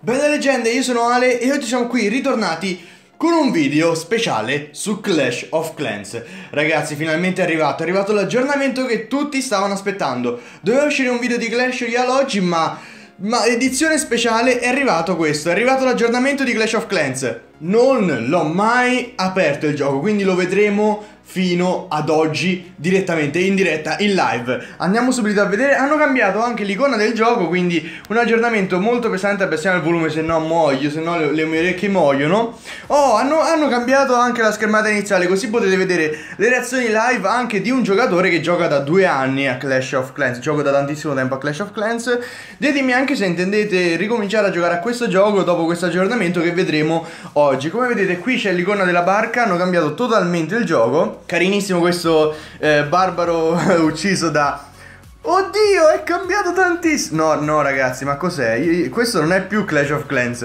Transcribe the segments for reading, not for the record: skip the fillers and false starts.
Belle leggende, io sono Ale e oggi siamo qui ritornati con un video speciale su Clash of Clans. Ragazzi, finalmente è arrivato l'aggiornamento che tutti stavano aspettando. Doveva uscire un video di Clash Royale oggi, ma edizione speciale è arrivato questo, è arrivato l'aggiornamento di Clash of Clans. Non l'ho mai aperto il gioco, quindi lo vedremo fino ad oggi direttamente in diretta, in live. Andiamo subito a vedere. Hanno cambiato anche l'icona del gioco, quindi un aggiornamento molto pesante. Abbassiamo il volume, se no muoio, se no le mie orecchie muoiono. Oh, hanno cambiato anche la schermata iniziale, così potete vedere le reazioni live anche di un giocatore che gioca da 2 anni a Clash of Clans. Gioco da tantissimo tempo a Clash of Clans. Ditemi anche se intendete ricominciare a giocare a questo gioco dopo questo aggiornamento che vedremo oggi. Come vedete qui c'è l'icona della barca, hanno cambiato totalmente il gioco. Carinissimo questo barbaro ucciso da... Oddio, è cambiato tantissimo. No ragazzi, ma cos'è? Questo non è più Clash of Clans.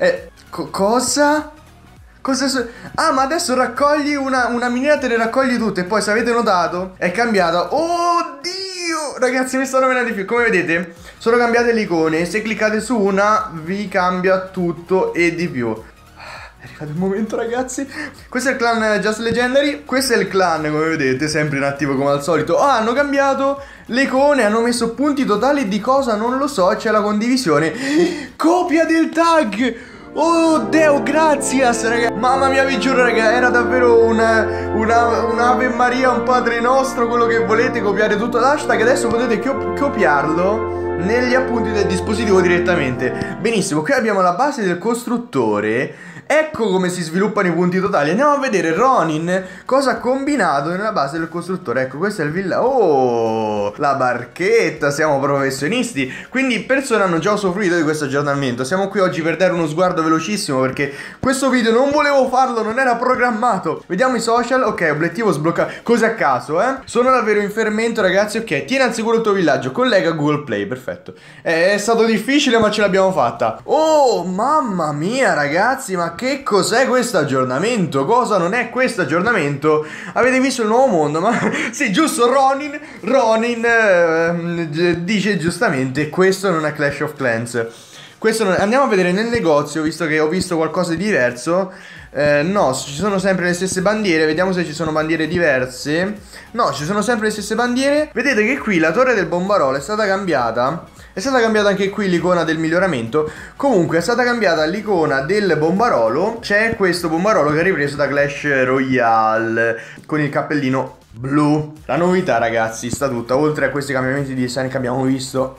Cosa? Ah, ma adesso raccogli una miniera, te le raccogli tutte. E poi, se avete notato, è cambiata. Oddio, ragazzi, mi stanno venendo di più. Come vedete, sono cambiate le icone. Se cliccate su una, vi cambia tutto e di più. È arrivato il momento, ragazzi. Questo è il clan Just Legendary. Questo è il clan, come vedete, sempre in attivo come al solito. hanno cambiato le icone, hanno messo punti totali di cosa non lo so. C'è la condivisione. Copia del tag. Oh Deo, gracias, raga. Mamma mia, vi giuro, raga, era davvero un'Ave Maria, un Padre Nostro, quello che volete. Copiare tutto l'hashtag. Adesso potete copiarlo negli appunti del dispositivo direttamente. Benissimo, qui abbiamo la base del costruttore. Ecco come si sviluppano i punti totali. Andiamo a vedere Ronin cosa ha combinato nella base del costruttore. Ecco, questa è il villa. Oh, la barchetta, siamo professionisti. Quindi persone hanno già usufruito di questo aggiornamento. Siamo qui oggi per dare uno sguardo velocissimo, perché questo video non volevo farlo, non era programmato. Vediamo i social. Ok, obiettivo sbloccato. Cose a caso, Sono davvero in fermento, ragazzi. Ok, tieni al sicuro il tuo villaggio, collega Google Play. Perfetto. È stato difficile, ma ce l'abbiamo fatta. Oh, mamma mia, ragazzi, ma che cos'è questo aggiornamento? Cosa non è questo aggiornamento? Avete visto il nuovo mondo? Ma sì, giusto, Ronin dice giustamente: questo non è Clash of Clans. Andiamo a vedere nel negozio, visto che ho visto qualcosa di diverso. No, ci sono sempre le stesse bandiere. Vediamo se ci sono bandiere diverse. No, ci sono sempre le stesse bandiere. Vedete che qui la torre del bombarolo è stata cambiata. È stata cambiata anche qui l'icona del miglioramento. Comunque è stata cambiata l'icona del bombarolo. C'è questo bombarolo che è ripreso da Clash Royale con il cappellino blu. La novità, ragazzi, sta tutta. Oltre a questi cambiamenti di design che abbiamo visto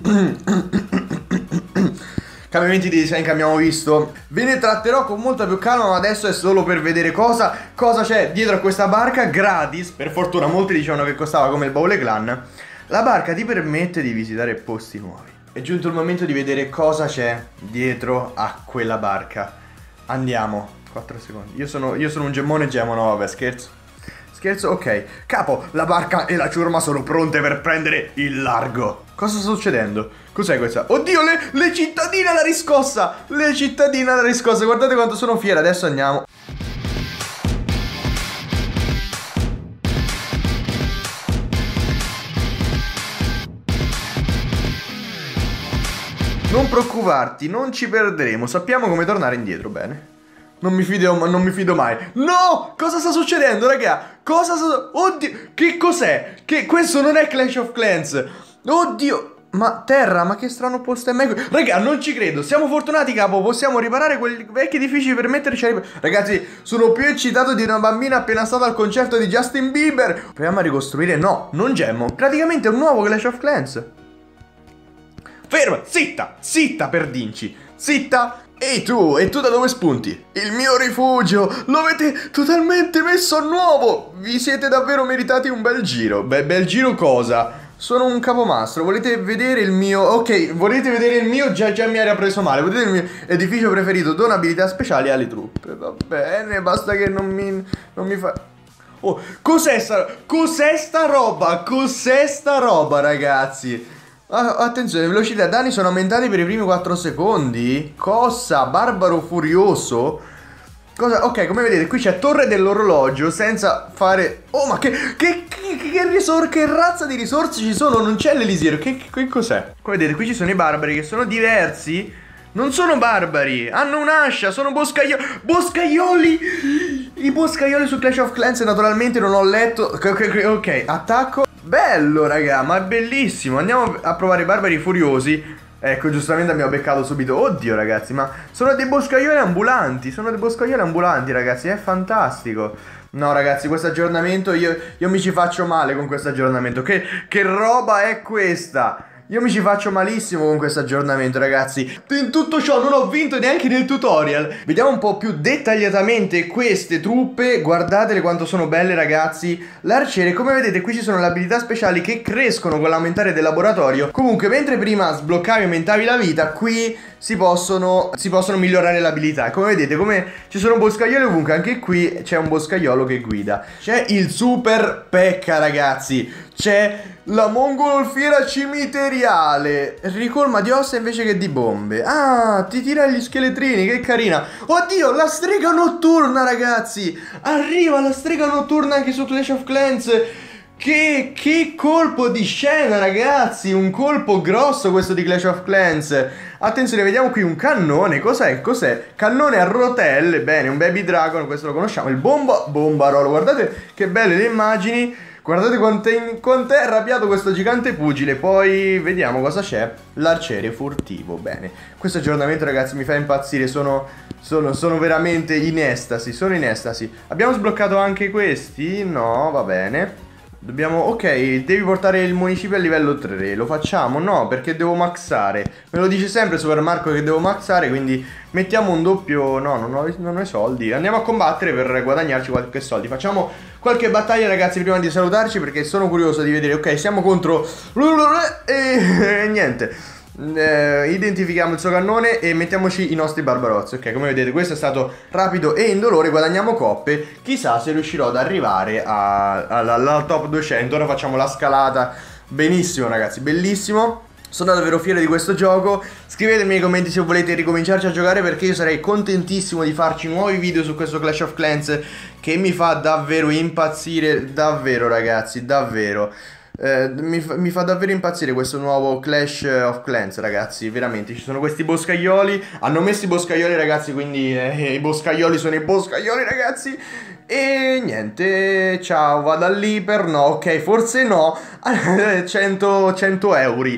ve ne tratterò con molta più calma, ma adesso è solo per vedere cosa c'è dietro a questa barca gratis. Per fortuna, molti dicevano che costava come il baule clan. La barca ti permette di visitare posti nuovi. È giunto il momento di vedere cosa c'è dietro a quella barca. Andiamo. 4 secondi. Io sono un gemmone gemo, no vabbè, scherzo, ok. Capo, la barca e la ciurma sono pronte per prendere il largo. Cosa sta succedendo? Cos'è questa? Oddio, le cittadine alla riscossa. Guardate quanto sono fiera. Adesso andiamo. Non preoccuparti, non ci perderemo. Sappiamo come tornare indietro, bene? Non mi fido mai. No! Cosa sta succedendo, raga? Oddio, che cos'è? Questo non è Clash of Clans. Oddio. Ma terra, ma che strano posto è mai qui? Raga, non ci credo. Siamo fortunati, capo. Possiamo riparare quei vecchi edifici per metterci a Ragazzi, sono più eccitato di una bambina appena stata al concerto di Justin Bieber. Proviamo a ricostruire. No, non gemmo. Praticamente è un nuovo Clash of Clans. Ferma, zitta perdinci. Zitta. E tu da dove spunti? Il mio rifugio, lo avete totalmente messo a nuovo. Vi siete davvero meritati un bel giro. Bel giro cosa? Sono un capomastro, volete vedere il mio... Ok, volete vedere il mio? Già mi era preso male. Volete il mio edificio preferito? Dona abilità speciali alle truppe. Va bene, basta che non mi fa... Oh, cos'è sta roba, ragazzi? Attenzione, velocità, danni sono aumentati per i primi 4 secondi. Cosa? Barbaro furioso. Ok, come vedete qui c'è torre dell'orologio senza fare... Oh, ma che razza di risorse ci sono? Non c'è l'elisir. Che cos'è? Come vedete qui ci sono i barbari che sono diversi Non sono barbari, hanno un'ascia, sono boscaioli. I boscaioli su Clash of Clans naturalmente non ho letto. Ok, attacco. Bello raga, ma è bellissimo. Andiamo a provare i barbari furiosi. Ecco, giustamente abbiamo beccato subito. Oddio ragazzi, ma sono dei boscaioli ambulanti. Sono dei boscaioli ambulanti ragazzi, è fantastico. No ragazzi, questo aggiornamento io mi ci faccio male con questo aggiornamento. Che roba è questa? Io mi ci faccio malissimo con questo aggiornamento ragazzi. In tutto ciò non ho vinto neanche nel tutorial. Vediamo un po' più dettagliatamente queste truppe. Guardatele quanto sono belle ragazzi. L'arciere, come vedete qui ci sono le abilità speciali che crescono con l'aumentare del laboratorio. Comunque mentre prima sbloccavi e aumentavi la vita, qui si possono migliorare le abilità. Come vedete, come ci sono boscaioli ovunque, anche qui c'è un boscaiolo che guida. C'è il super pecca ragazzi. C'è la mongolfiera cimiteriale, ricolma di ossa invece che di bombe. Ah, ti tira gli scheletrini, che carina. Oddio, la strega notturna ragazzi. Arriva la strega notturna anche su Clash of Clans. Che colpo di scena ragazzi. Un colpo grosso questo di Clash of Clans. Attenzione, vediamo qui un cannone. Cos'è? Cannone a rotelle. Bene, un baby dragon, questo lo conosciamo. Il bombarolo, guardate che belle le immagini. Guardate quant'è arrabbiato questo gigante pugile. Poi vediamo cosa c'è. L'arciere furtivo. Bene, questo aggiornamento ragazzi mi fa impazzire. Sono veramente in estasi. Sono in estasi. Abbiamo sbloccato anche questi? No, va bene. Dobbiamo, ok, devi portare il municipio a livello 3. Lo facciamo? No, perché devo maxare. Me lo dice sempre Super Marco che devo maxare, quindi mettiamo un doppio. No, non ho i soldi. Andiamo a combattere per guadagnarci qualche soldi. Facciamo qualche battaglia ragazzi prima di salutarci, perché sono curioso di vedere. Ok, siamo contro e niente. Identifichiamo il suo cannone e mettiamoci i nostri barbarozzi. Ok, come vedete questo è stato rapido e indolore. Guadagniamo coppe. Chissà se riuscirò ad arrivare al top 200. Ora facciamo la scalata. Benissimo ragazzi, bellissimo. Sono davvero fiero di questo gioco. Scrivetemi nei commenti se volete ricominciarci a giocare, perché io sarei contentissimo di farci nuovi video su questo Clash of Clans, che mi fa davvero impazzire. Davvero ragazzi, davvero. Mi fa davvero impazzire questo nuovo Clash of Clans ragazzi. Veramente ci sono questi boscaioli. Hanno messo i boscaioli ragazzi, quindi i boscaioli sono i boscaioli ragazzi. E niente, ciao, vado all'iper. No, ok, forse no. 100 euro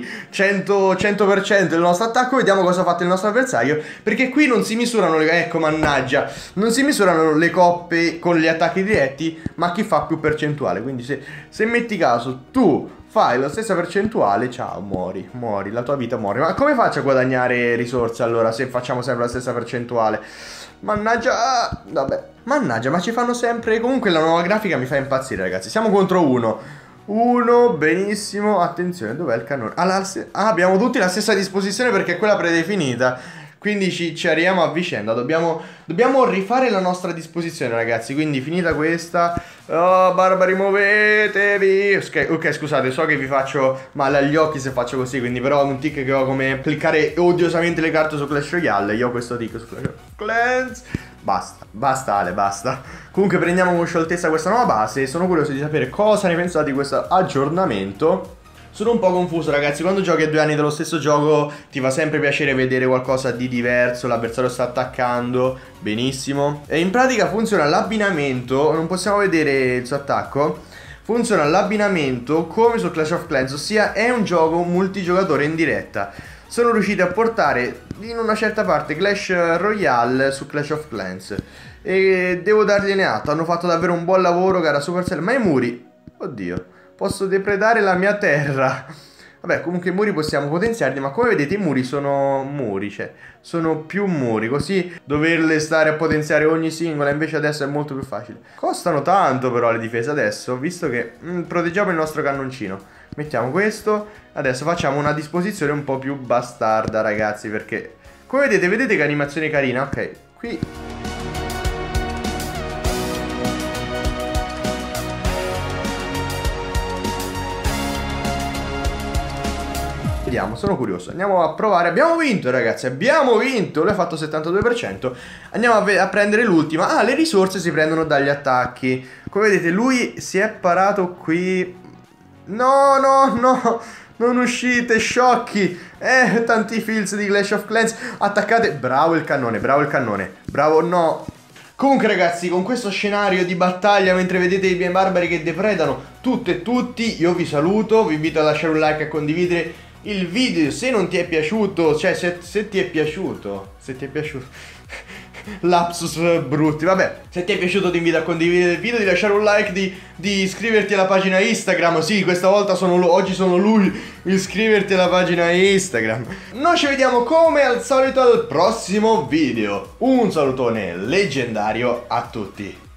100% del nostro attacco. Vediamo cosa ha fatto il nostro avversario, perché qui non si misurano ecco mannaggia, non si misurano le coppe con gli attacchi diretti, ma chi fa più percentuale. Quindi se metti caso tu fai la stessa percentuale, ciao, muori, la tua vita muore. Ma come faccio a guadagnare risorse allora se facciamo sempre la stessa percentuale? Mannaggia, vabbè, mannaggia, ma ci fanno sempre. Comunque la nuova grafica mi fa impazzire ragazzi. Siamo contro uno, benissimo. Attenzione, dov'è il cannone? Abbiamo tutti la stessa disposizione perché è quella predefinita. Quindi ci arriviamo a vicenda. Dobbiamo rifare la nostra disposizione ragazzi. Quindi finita questa, oh barbari muovetevi. Ok, scusate, so che vi faccio male agli occhi se faccio così, quindi però è un tic che ho come cliccare odiosamente le carte su Clash Royale. Io ho questo tic su Clash of Clans. Basta Ale, basta. Comunque prendiamo con scioltezza questa nuova base. Sono curioso di sapere cosa ne pensate di questo aggiornamento. Sono un po' confuso ragazzi. Quando giochi a 2 anni dello stesso gioco ti fa sempre piacere vedere qualcosa di diverso. L'avversario sta attaccando, benissimo. E in pratica funziona l'abbinamento. Non possiamo vedere il suo attacco. Funziona l'abbinamento come su Clash of Clans, ossia è un gioco multigiocatore in diretta. Sono riusciti a portare in una certa parte Clash Royale su Clash of Clans e devo dargliene atto. Hanno fatto davvero un buon lavoro, cara Supercell. Ma i muri, oddio, posso depredare la mia terra. Vabbè, comunque i muri possiamo potenziarli, ma come vedete i muri sono muri, cioè sono più muri, così doverle stare a potenziare ogni singola invece adesso è molto più facile. Costano tanto però le difese adesso, visto che proteggiamo il nostro cannoncino. Mettiamo questo, adesso facciamo una disposizione un po' più bastarda ragazzi, perché come vedete che animazione carina, ok, qui... Vediamo, sono curioso. Andiamo a provare. Abbiamo vinto ragazzi, abbiamo vinto. Lui ha fatto 72%. Andiamo a prendere l'ultima. Ah, le risorse si prendono dagli attacchi. Come vedete lui si è parato qui. No. non uscite, sciocchi. Tanti filz di Clash of Clans. Attaccate. Bravo il cannone, bravo il cannone. Bravo, no. Comunque ragazzi, con questo scenario di battaglia, mentre vedete i miei barbari che depredano tutto e tutti, io vi saluto, vi invito a lasciare un like e a condividere il video se non ti è piaciuto, cioè se ti è piaciuto, lapsus brutti, vabbè, se ti è piaciuto ti invito a condividere il video, di lasciare un like, di iscriverti alla pagina Instagram, sì, questa volta oggi sono lui, iscriverti alla pagina Instagram. Noi ci vediamo come al solito al prossimo video, un salutone leggendario a tutti.